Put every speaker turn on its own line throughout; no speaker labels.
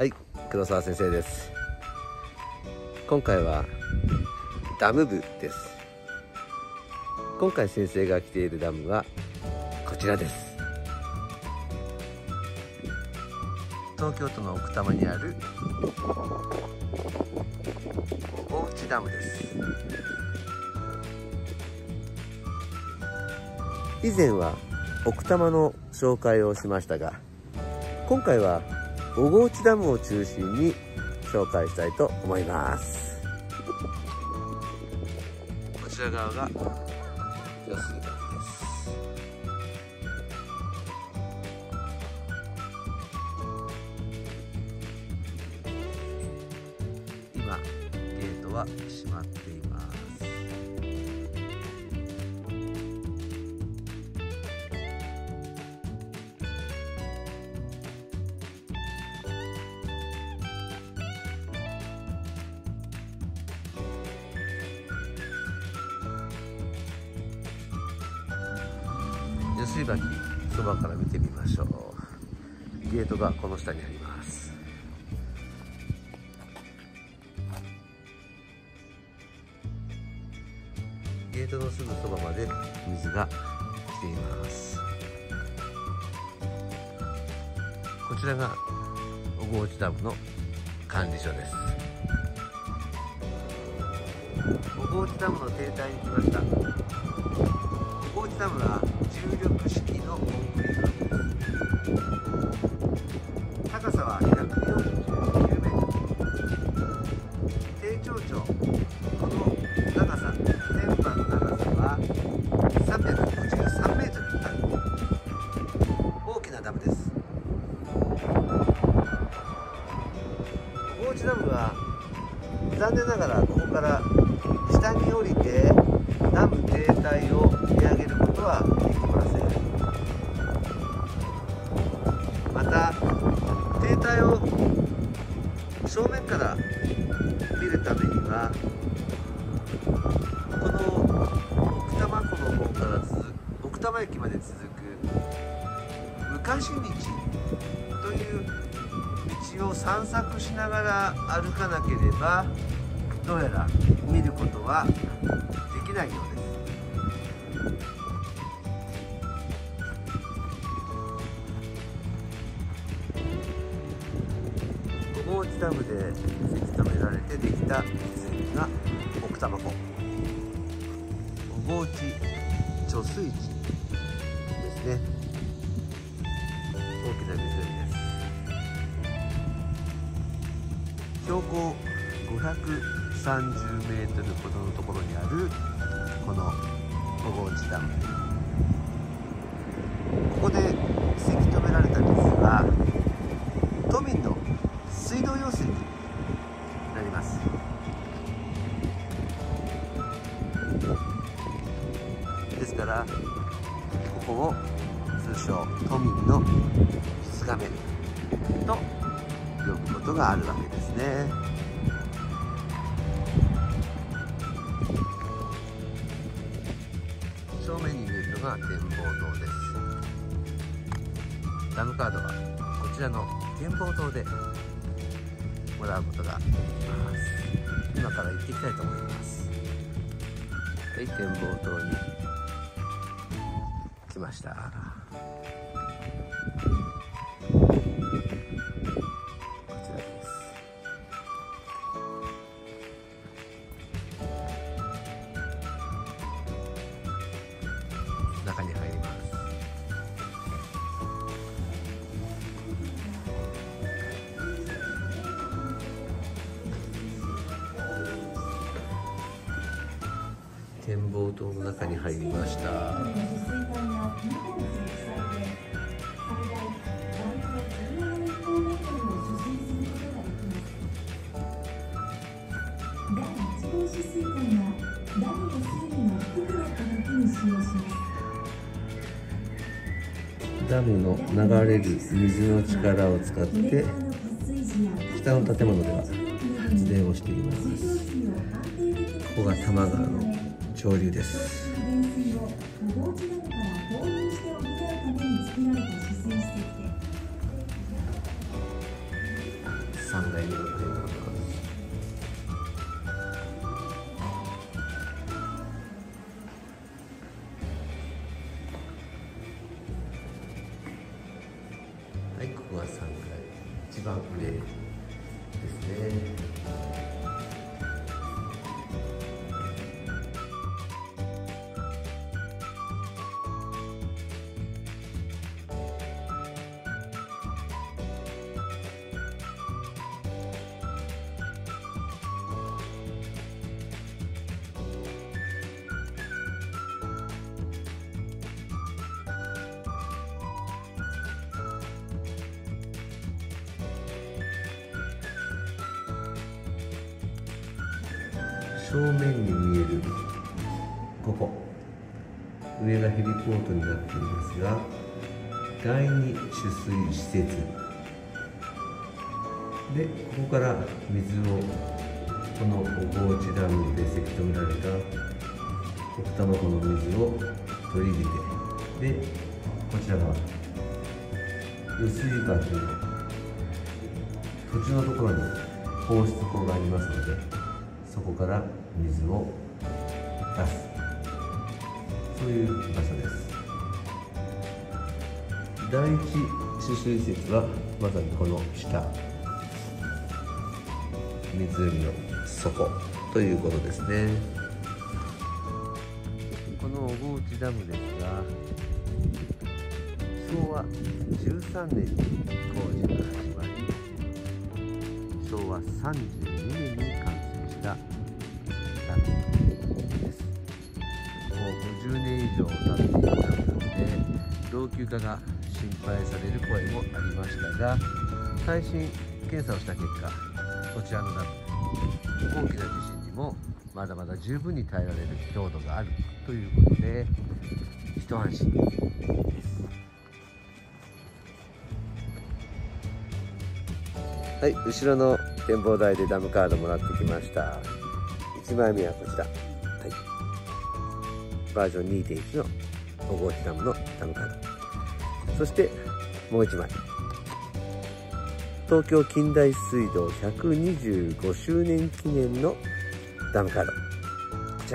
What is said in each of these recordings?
はい、黒沢先生です。今回はダム部です。今回先生が来ているダムはこちらです。東京都の奥多摩にある大内ダムです。以前は奥多摩の紹介をしましたが、今回は小河内ダムを中心に紹介したいと思います。こちら側が余水滝です。今ゲートは閉まっています。余水滝、そばから見てみましょう。ゲートがこの下にあります。ゲートのすぐそばまで水が来ています。こちらが小河内ダムの管理所です。小河内ダムの堤体に来ました。小河内ダムは重力式のコンクリートダムです。高さは149メートル。低頂上、この長さ、電波の長さは353メートルある大きなダムです。小河内ダムは残念ながらここから下に降りてダム堤体を見上げることはできません。また堤体を正面から見るためにはこの奥多摩湖の方から奥多摩駅まで続く昔道という道を散策しながら歩かなければどうやら見ることはできないようです。小河内ダムでせき止められてできた湖が奥多摩湖、小河内貯水池ですね。大きな湖です。標高530メートルほどのところにあるこの小河内ダム、ここでせき止められた水は都民の水道用水になります。ですからここを通称都民の水がめと呼ぶことがあるわけですね。正面に見えるのが展望塔です。ダムカードはこちらの展望塔でもらうことができます。今から行っていきたいと思います。はい、展望塔に来ました。中に入ります。展望塔の中に入りました。ダムの流れる水の力を使って北の建物では発電をしています。ここが多摩川の上流です。 一番上ですね。正面に見えるここ、上がヘリポートになっていますが、第二取水施設で、ここから水をこの小河内ダムでせき止められた奥多摩湖の水を取り入れて、でこちらが雨水管という土地のところに放出口がありますので、そこから水を出す、そういう場所です。第一取水施設はまさにこの下、湖の底ということですね。この小河内ダムですが、昭和13年に工事が始まり、昭和32年に完成したダムです。もう50年以上経っているダムなので、老朽化が心配される声もありましたが、耐震検査をした結果、こちらのダム、大きな地震にもまだまだ十分に耐えられる強度があるということで、一安心です。はい、後ろの展望台でダムカードもらってきました。1枚目はこちら、はい、バージョン 2.1 の小河内ダムのダムカード。そしてもう1枚、東京近代水道125周年記念のダムカード、こちら。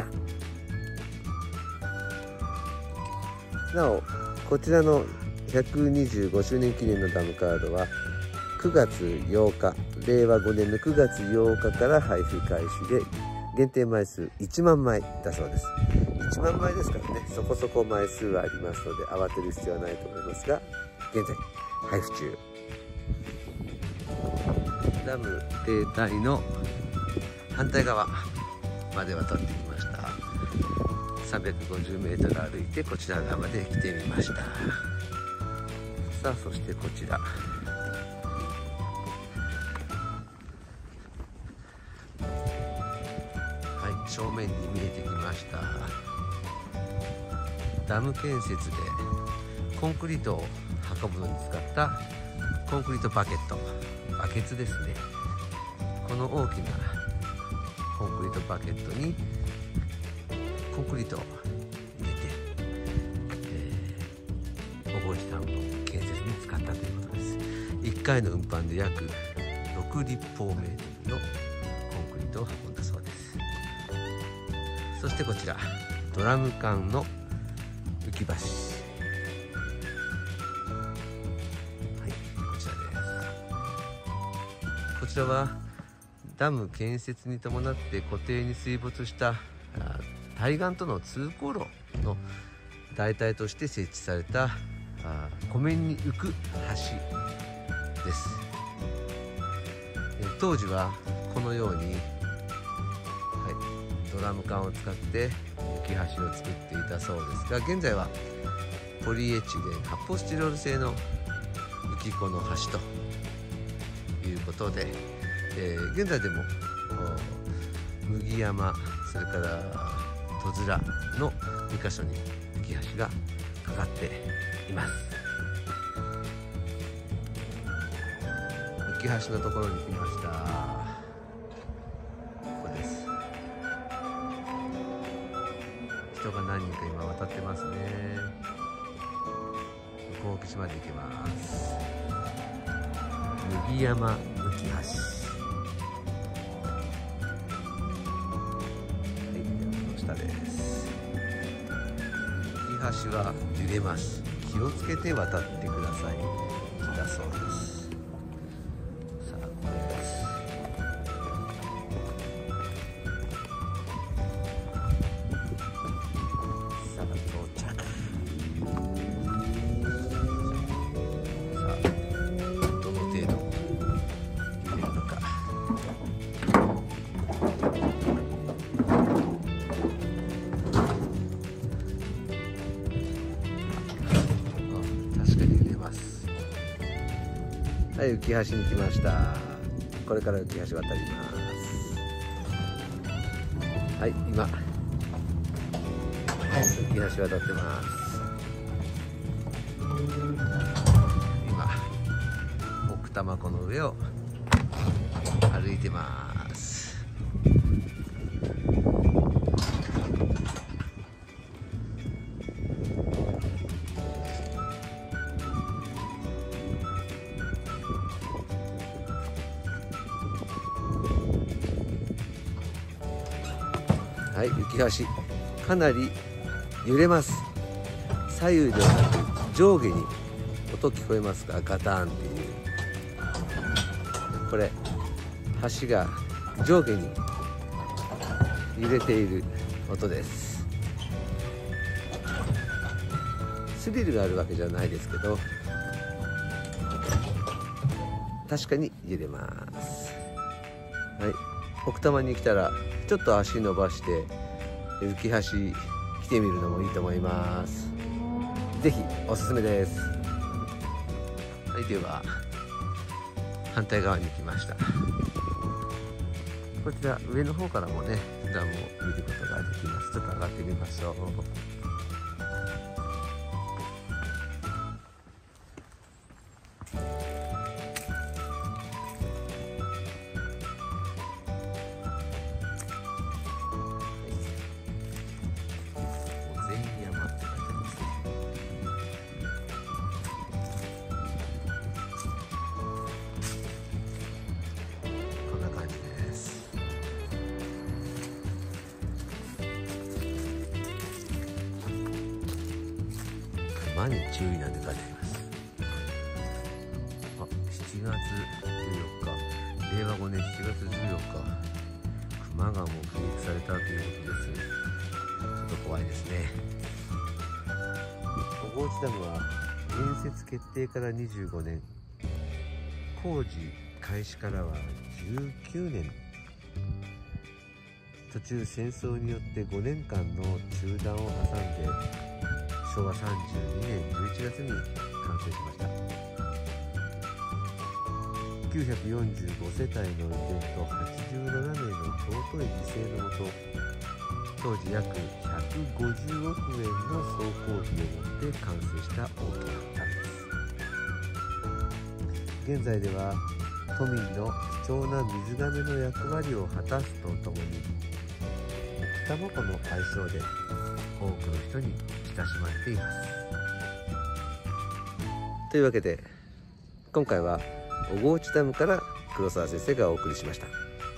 なお、こちらの125周年記念のダムカードは9月8日、令和5年の9月8日から配布開始で、限定枚数1万枚だそうです。1万枚ですからね、そこそこ枚数はありますので、慌てる必要はないと思いますが、現在配布中。ダム堤体の反対側までは取ってきました。350メートル歩いてこちら側まで来てみました。さあ、そしてこちら、正面に見えてきました。ダム建設でコンクリートを運ぶのに使ったコンクリートバケット、バケツですね。この大きなコンクリートバケットにコンクリートを入れて、小河内ダムの建設に使ったということです。1回の運搬で約6立方メートルのコンクリートを運んだそうです。そしてこちら、ドラム缶の浮き橋、はい、こちらです。こちらはダム建設に伴って湖底に水没した対岸との通行路の代替として設置された湖面に浮く橋です。当時はこのようにドラム缶を使って浮き橋を作っていたそうですが、現在はポリエチレン、発泡スチロール製の浮き子の橋ということで、現在でも麦山、それから戸面の2カ所に浮き橋がかかっています。浮き橋のところに来ました。人が何人か今渡ってますね。向こう岸まで行きます。麦山浮き橋、はい、この下です。浮き橋は揺れます。気をつけて渡ってくださいだそうです。 はい、浮き橋に来ました。これから浮き橋渡ります。はい、今、はい、浮き橋渡ってます。今、奥多摩湖の上を歩いてます。はい、浮き橋かなり揺れます。左右ではなく上下に音聞こえますか？ガタンっていう、これ橋が上下に揺れている音です。スリルがあるわけじゃないですけど、確かに揺れます。はい、奥多摩に来たらちょっと足伸ばして浮き橋来てみるのもいいと思います。ぜひおすすめです。はい、では反対側に来ました。こちら上の方からもねダムを見ることができます。ちょっと上がってみましょう。熊に注意なんて書いてあります。7月14日、令和5年7月14日、熊が目撃されたということです。ちょっと怖いですね。小河内ダムは建設決定から25年、工事開始からは19年、途中戦争によって5年間の中断を挟んで昭和32年11月に完成しました。945世帯の移転と87名の尊い犠牲のもと、当時約150億円の総工費をもって完成した大きなダムです。現在では都民の貴重な水がめの役割を果たすとともに、奥多摩湖の愛称で多くの人に親しまれています。というわけで今回は小河内ダムから黒沢先生がお送りしました。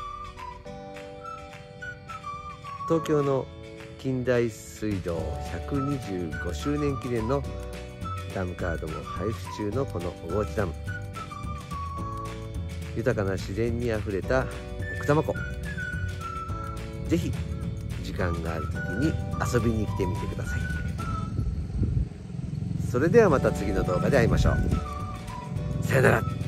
東京の近代水道125周年記念のダムカードも配布中のこの小河内ダム、豊かな自然にあふれた奥多摩湖、ぜひ時間がある時に遊びに来てみてください。それではまた次の動画で会いましょう。さよなら。